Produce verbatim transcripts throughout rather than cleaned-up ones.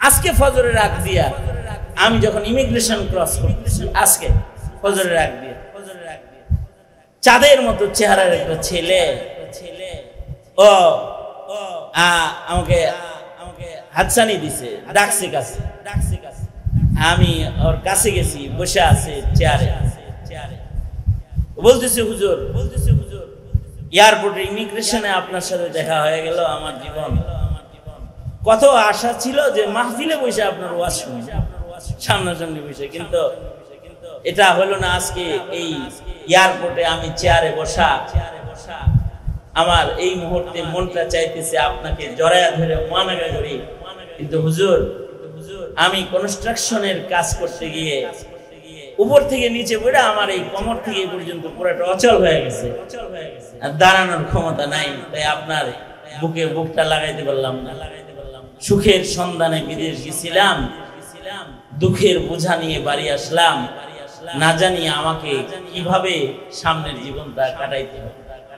আজকে ফজরের আগ দিয়া আমি যখন ইমিগ্রেশন ক্রস করতেছি, আজকে ফজরের আগ দিয়ে চাঁদের মতো চেহারার একটা ছেলে ও আমাকে আমাকে হাতছানি দিছে, ডাকছে কাছে, ডাকছে কাছে। আমি ওর কাছে গেছি, বসে আছে চেয়ারে, চেয়ারে বলতেছে হুজুর, বলতেছে হুজুর এয়ারপোর্টে ইমিগ্রেশনে আপনার সাথে দেখা হয়ে গেল। আমার জীবন কত আশা ছিল যে মাহফিলে বসে আপনার ওয়াজ শুনবো, সামনাসামনি বসে, কিন্তু এটা হলো না। আজকে এই এয়ারপোর্টে আমি চেয়ারে বসা, আমার এই মুহূর্তে মনটা চাইতেছে আপনাকে জড়ায়া ধরে মানাগা করি, কিন্তু হুজুর আমি কনস্ট্রাকশনের কাজ করতে গিয়ে উপর থেকে নিচে পড়ে আমার এই কোমর থেকে এই পর্যন্ত পুরোটা অচল হয়ে গেছে, আর দাঁড়ানোর ক্ষমতা নাই, তাই আপনার বুকে বুকটা লাগাইতে পারলাম না। সুখের সন্ধানে বিদেশ গেছিলাম, দুঃখের বোঝা নিয়ে বাড়ি আসলাম, না জানি আমাকে কিভাবে সামনের জীবনটা কাটাইতে হবে।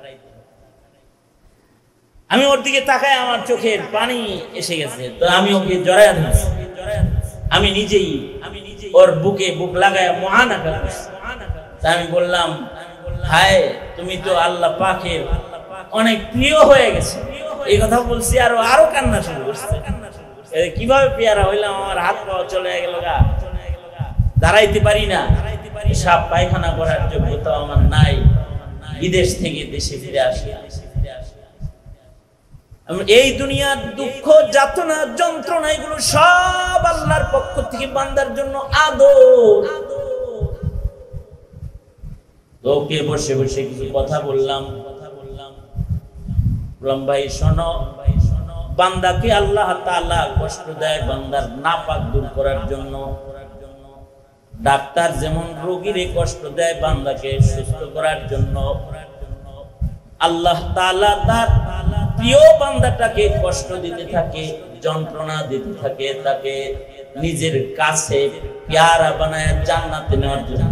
আমি ওর দিকে তাকায় আমার চোখের পানি এসে গেছে, তো আমি ওকে জড়ায় ধরছি, আমি নিজেই আমি নিজেই ওর বুকে বুক লাগায় মুআনাকা করছি। তা আমি বললাম, হায় তুমি তো আল্লাহ পাকের অনেক প্রিয় হয়ে গেছে। এই কথা বলছি আর আরো কান্না শুরু করছে। কিভাবে পেয়ারা হইলাম, আমার হাত পা চলে গেল, গা দাঁড়াইতে পারি না, সাপ পায়খানা করার যোগ্যতা আমার নাই। বিদেশ থেকে দেশে ফিরে আসি। এই দুনিয়ার দুঃখ, যাতনা, যন্ত্রণা এগুলো সব আল্লাহর পক্ষ থেকে বান্দার জন্য আদর। তোকে বসে বসে কিছু কথা বললাম, কথা বললাম বললাম ভাই শোনো, বান্দাকে আল্লাহ তাআলা কষ্ট দেয় বান্দার নাপাক দূর করার জন্য। ডাক্তার যেমন রোগীরে কষ্ট দেয় বান্দাকে সুস্থ করার জন্য, আল্লাহ তাআলা তার প্রিয় বান্দাটাকে কষ্ট দিতে থাকে, যন্ত্রণা দিতে থাকে, তাকে নিজের কাছে প্যারা বানায় জান্নাতে নেওয়ার জন্য।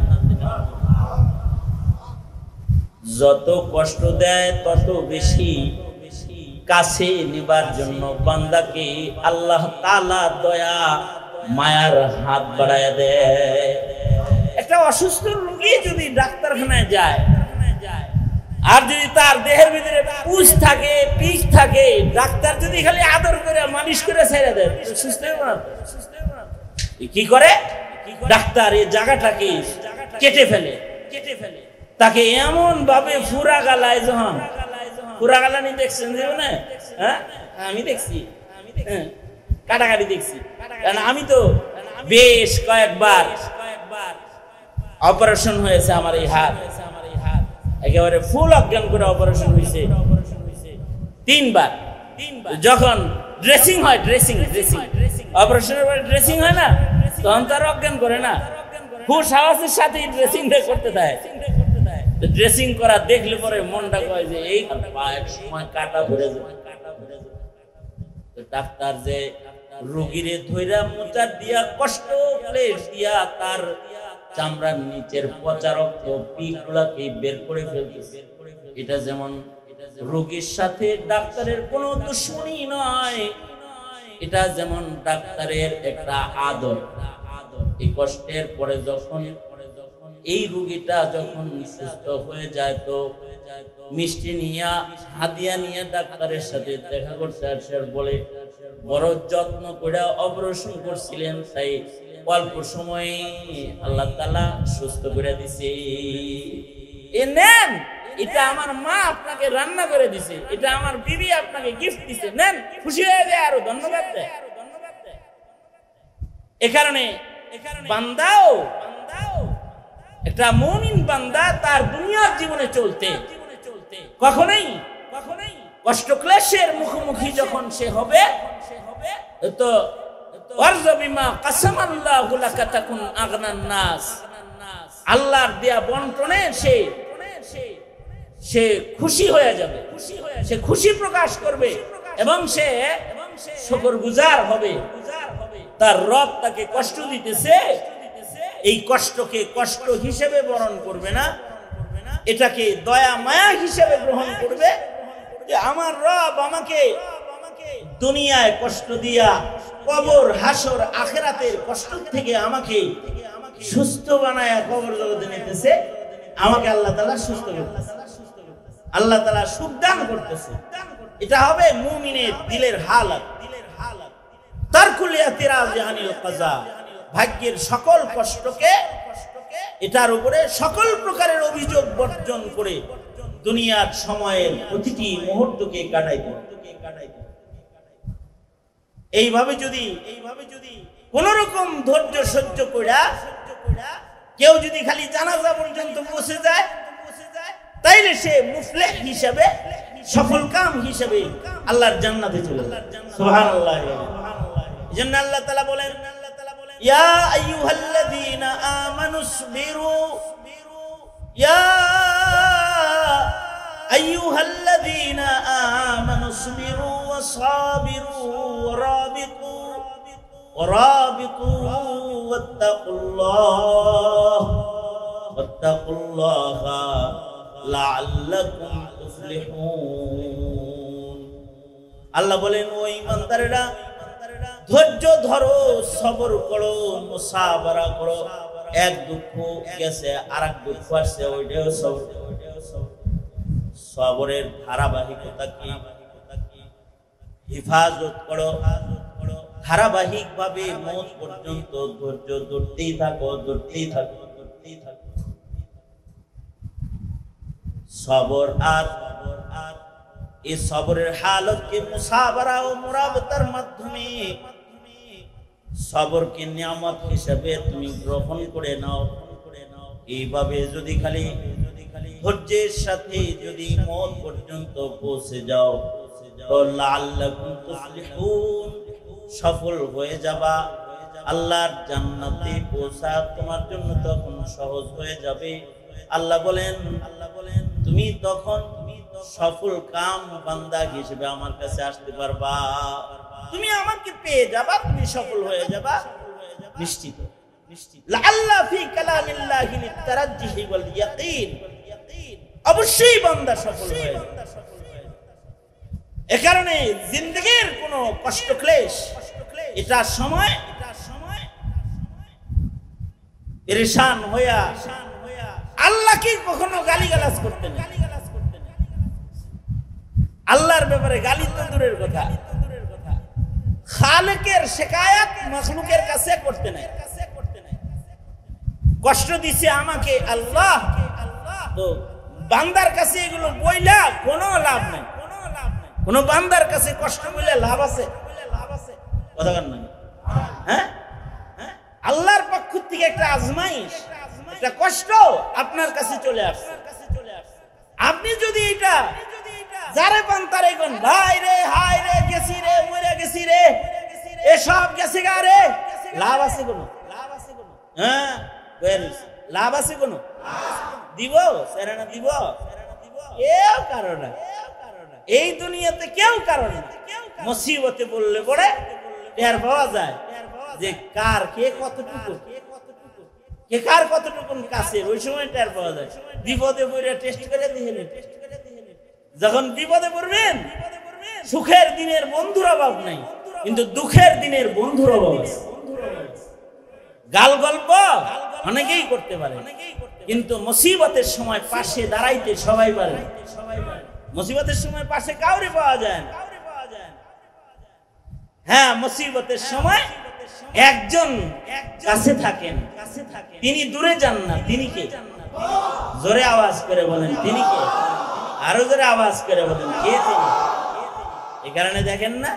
যত কষ্ট দেয় তত বেশি কাছে নেবার জন্য বান্দাকে আল্লাহ তাআলা দয়া মায়ার হাত বাড়ায় দেয়। একটা অসুস্থ রোগী যদি ডাক্তারখানায় যায়, আর যদি তার দেহের ভিতরে পুষ থাকে, পিচ থাকে, ডাক্তার যদি খালি আদর করে মালিশ করে ছেড়ে দেয়, সুস্থ হবে না। কি করে ডাক্তার এই জায়গাটাকে কেটে ফেলে, কেটে ফেলে তাকে এমন ভাবে ফুরা গালায়। যখন ফুরা গালানি দেখছেন জীবনে? হ্যাঁ, আমি দেখছি, কাটাকাটি দেখছি। কারণ আমি তো বেশ কয়েকবার অপারেশন হয়েছে আমার এই হাত, একেবারে ফুল অজ্ঞান করে অপারেশন হয়েছে তিনবার। যখন ড্রেসিং হয়, ড্রেসিং ড্রেসিং অপারেশনের পরে ড্রেসিং হয় না, তখন তার অজ্ঞান করে না, হুশ হাওয়াসের সাথে ড্রেসিংটা করতে দেয়। ড্রেসিং করা দেখলে পরে মনটা কয় যে এই পায়ের সময় কাটা ধরে যায়। ডাক্তার যে রোগীরে ধইরা মোচা দিয়া কষ্ট প্লেস দিয়া তার চামড়ার নিচের পচা রক্ত পিগুলাকে বের করে ফেলতেছে। এটা যেমন রোগীর সাথে ডাক্তারের কোনো দুশ্মনী নয়, এটা যেমন ডাক্তারের একটা আদর। এই কষ্টের পরে যখন এই রোগীটা যখন সুস্থ হয়ে যায়, তো মিষ্টি নিয়ে হাদিয়া নিয়ে ডাক্তারের সাথে দেখা করতে আসে, বলে বড় যত্ন করে অপারেশন করছিলেন, তাই অল্প সময়ে আল্লাহ তাআলা সুস্থ করে দিছে। এ নেন, এটা আমার মা আপনাকে রান্না করে দিছে, এটা আমার বিবি আপনাকে গিফট দিছে, নেন, খুশি হয়ে যায়, আরো ধন্যবাদ দেয়। এ কারণে বান্দাও একটা মুমিন বান্দা তার দুনিয়ার জীবনে চলতে কখনোই কখনোই কষ্ট ক্লেশের মুখোমুখি যখন সে হবে, তো আল্লাহর দেয়া বন্টনে সে সে খুশি হয়ে যাবে, সে খুশি প্রকাশ করবে এবং সে শুকরগুজার হবে। তার রব তাকে কষ্ট দিতেছে, এই কষ্টকে কষ্ট হিসেবে বরণ করবে না, এটাকে দয়া মায়া হিসেবে গ্রহণ করবে যে আমার রব আমাকে দুনিয়ায় কষ্ট দিয়া কবর হাসর আখিরাতের কষ্ট থেকে আমাকে সুস্থ বানায় কবর জগতে নিতেছে, আমাকে আল্লাহ তাআলা সুস্থ করতেছে, আল্লাহ তাআলা সুখ দান করতেছে। এটা হবে মুমিনের দিলের হালাত। তারকুল ইতিরাজ আনিল কাজা, ভাগ্যের সকল কষ্টকে এটার উপরে সকল প্রকারের অভিযোগ বর্জন করে দুনিয়ার সময়ের প্রতিটি মুহূর্তকে কাটাইতে। এইভাবে যদি এইভাবে যদি কোন রকম ধৈর্য সহ্য কইরা কেউ যদি খালি জানাজা পর্যন্ত পৌঁছে যায়, তাইলে সে মুফলিহ হিসেবে, সফল কাম হিসেবে আল্লাহর জান্নাতে চলে যায়। সুবহানাল্লাহ। এজন্য আল্লাহ তাআলা বলেন, ইয়া আইয়ুহাল্লাযীনা আমানুসবিরু, ইয়া আইয়ুহাল্লাযীনা আমানুসবিরু ওয়াসাবিরু ওয়ারাবিতু ওয়ারাবিতু ওয়াত্তাকুল্লাহ ওয়াত্তাকুল্লাহা লাআল্লাকুম তুফলিহুন। আল্লাহ বলেন, ও ঈমানদারেরা, ধৈর্য ধরো, সবর করো, মুসাবারা করো। এক দুঃখ গেছে আরেক দুঃখ আসছে, ওইটাও সবর। সবরের ধারাবাহিকতা কি? হেফাজত করো, ধারাবাহিক ভাবে মওত পর্যন্ত ধৈর্য ধরতেই থাকো, ধরতেই থাকো, ধরতেই থাকো। সবর আর এই সবরের হালতকে মুসাবারা ও মুরাবাতার মাধ্যমে সবরকে নিয়ামত হিসেবে তুমি গ্রহণ করে নাও। এইভাবে যদি খালি ধৈর্যের সাথে যদি মওত পর্যন্ত পৌঁছে যাও, তো লাআল্লাকুম তুফলিহুন, সফল হয়ে যাবা। আল্লাহর জান্নাতে পৌঁছা তোমার জন্য তখন সহজ হয়ে যাবে। আল্লাহ বলেন, আল্লাহ বলেন তুমি তখন সফল কাম বান্দা হিসেবে আমার কাছে আসতে পারবা, তুমি আমাকে পেয়ে যাবা, তুমি সফল হয়ে যাবা নিশ্চিত। লাআল্লা ফি কালামিল্লাহি লিতারাজ্জুহি ওয়াল ইয়াকিন, অবশ্যই বান্দা সফল হয়ে যাবে। এ কারণে জিন্দেগীর কোনো কষ্ট ক্লেশ এটা সময় পেরেশান হইয়া আল্লাহকে কখনো গালিগালাজ করতে না। আল্লাহর ব্যাপারে গালি তো দূরের কথা, খালেকের শিকায়াত মাখলুকের কাছে করতে নাই। কষ্ট দিছে আমাকে আল্লাহ, তো বান্দার কাছে এগুলো বইলা কোনো লাভ নাই। কোন বান্দার কাছে কষ্ট বলে লাভ আছে? কথা বলেন না। হ্যাঁ, আল্লাহর পক্ষ থেকে একটা আজমাইশ, একটা কষ্ট আপনার কাছে চলে আসছে। আপনি যদি এটা যারে পান তারে কোন ভাই রে, হাই রে, গেছি রে, মরে গেছি রে, এসব গেছে গা রে, লাভ আছে কোন? হ্যাঁ, লাভ আছে কোন? দিব সেরানা দিব কেউ কারণ না। এই দুনিয়াতে কেউ কারণ না। মুসিবতে বললে পড়ে টের পাওয়া যায় যে কার কে কতটুকু, কে কার কতটুকু কাছে, ওই সময় টের পাওয়া যায়। বিপদে পড়ে টেস্ট করে দিয়ে, যখন বিপদে পড়বেন, সুখের দিনের বন্ধুর অভাব নাই, কিন্তু দুঃখের দিনের বন্ধুর অভাব আছে। গাল গল্প অনেকেই করতে পারে, কিন্তু মুসিবতের সময় পাশে দাঁড়াইতে সবাই পারে। মুসিবতের সময় পাশে কাউরে পাওয়া যায় না। হ্যাঁ, মুসিবতের সময় একজন কাছে থাকেন, তিনি দূরে যান না। তিনি কে? জোরে আওয়াজ করে বলেন তিনি কে? আরো জোরে আওয়াজ করে বলেন কে তিনি? এই কারণে দেখেন না,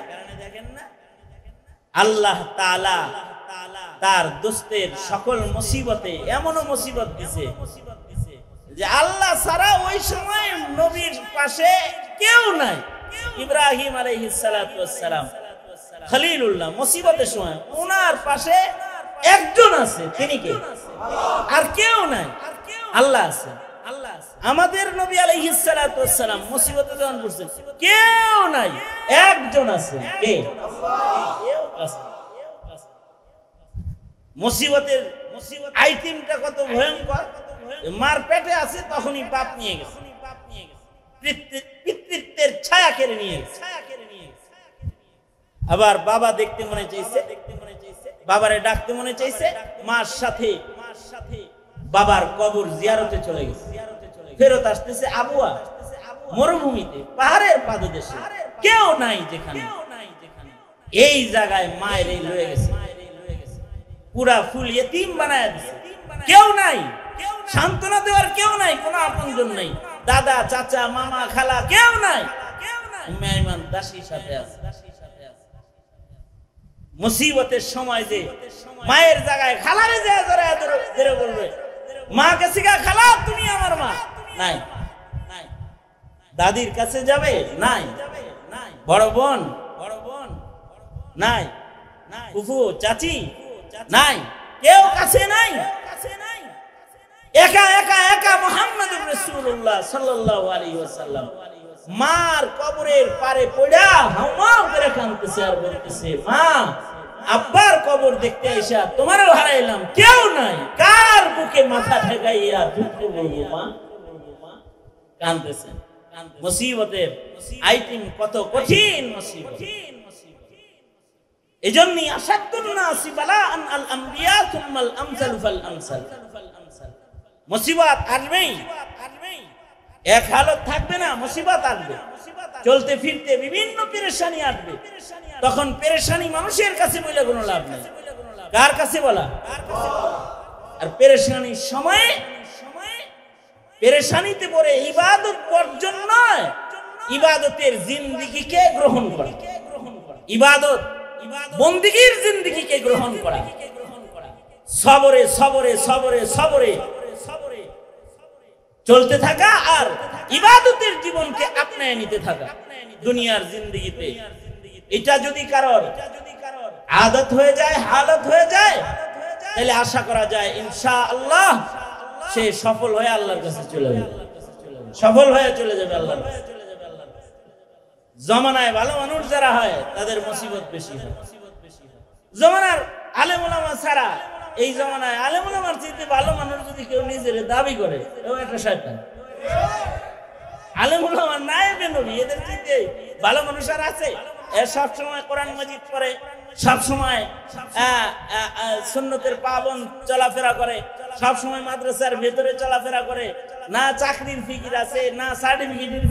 আল্লাহ তাআলা তার দোস্তের সকল মুসিবতে এমনও মুসিবত দিছে যে আল্লাহ ছাড়া ওই সময় নবীর পাশে কেউ নাই। ইব্রাহিম আলাইহিস সালাতু ওয়াস সালাম খলিলুল্লাহ, মুসিবতের সময় ওনার পাশে একজন আছে, তিনি কে? আর কেউ নাই, আল্লাহ আছে। আমাদের নবী আলাইহিস সালাতু ওয়াস সালাম মুসিবতে যখন পড়ছেন, কেউ নাই, একজন আছে। কে? কেউ আছে। মুসিবতের আইটেমটা কত ভয়ঙ্কর! মার পেটে আছে, তখনই বাপ নিয়ে গেছে, পিতৃত্বের ছায়া কেড়ে নিয়ে গেছে। আবার বাবা দেখতে মনে চাইছে, বাবারে ডাকতে মনে চাইছে, মার সাথে বাবার কবর জিয়ারতে চলে গেছে। ফেরত আসতেছে আবুয়া মরুভূমিতে, পাহাড়ের পাদদেশে, কেউ নাই যেখানে, এই জায়গায় মায়ের এই লয়ে গেছে, পুরা ফুল ইয়েতিম বানায় দিছে, কেউ নাই, সান্ত্বনা দেওয়ার কেউ নাই, কোনো আপনজন নাই, দাদা চাচা মামা খালা কেউ নাই, মেহমান দাসীর সাথে আছে। মুসিবতের সময় যে মায়ের জায়গায় খালারে যায় জড়ায় ধরে বলবে, মা কাছে গা, খালা তুমি আমার মা, নাই। দাদির কাছে যাবে, নাই। বড় বোন, বড় বোন নাই, ফুফু চাচি নাই, কেউ কাছে নাই, একা একা একা মুহাম্মদুর রাসূলুল্লাহ সাল্লাল্লাহু আলাইহি ওয়াসাল্লাম মার কবরের পারে পড়া হাওমাও করে কাঁদতেছে আর বলতেছে, মা আব্বার কবর দেখতে আইসা তোমারও হারাইলাম, কেউ নাই, কার বুকে মাথা ঠেকাইয়া দুঃখ বলবো মা, কাঁদতেছে। মুসিবতের আইটিম কত কঠিন মুসিবত। এজন্যই আসাদুন নাসি বালাআন আল আমবিয়া সুম্মাল আমসালু ফাল আমসাল। মুসিবত আসবেই, এক হালত থাকবে না, মুসিবত আসবে, চলতে ফিরতে বিভিন্ন পেরেশানি আসবে। তখন পেরেশানি মানুষের কাছে বলে কোনো লাভ নেই, কার কাছে বলা? আর পেরেশানির সময়ে পেরেশানিতে পড়ে ইবাদত বর্জন নয়, ইবাদতের জিন্দেগিকে গ্রহণ করা, ইবাদত বন্দেগীর জিন্দেগিকে গ্রহণ করা, সবরে সবরে সবরে সবরে চলতে থাকা আর ইবাদতের জীবনকে আপনায় নিতে থাকা দুনিয়ার জিন্দেগিতে। এটা যদি কারোর আদত হয়ে যায়, হালত হয়ে যায়, তাহলে আশা করা যায় ইনশাআল্লাহ সে সফল হয়ে আল্লাহর কাছে চলে যাবে, সফল হয়ে চলে যাবে আল্লাহর কাছে। জমানায় ভালো মানুষ যারা হয় তাদের মুসিবত বেশি হয়। জমানার আলেম ওলামা ছাড়া এই জমানায় আলেম ওলামার চাইতে ভালো মানুষ যদি কেউ নিজের দাবি করে, ও একটা শয়তান। আলেম ওলামা নায়েবে নবী, এদের চাইতে ভালো মানুষ আর আছে? এ সব সময় কোরআন মাজিদ পড়ে, সব সময় সুন্নতের পাবন চলাফেরা করে, সব সময় মাদ্রাসার ভেতরে চলাফেরা করে, না চাকরির ফিকির আছে, না সার্টিফিকেটের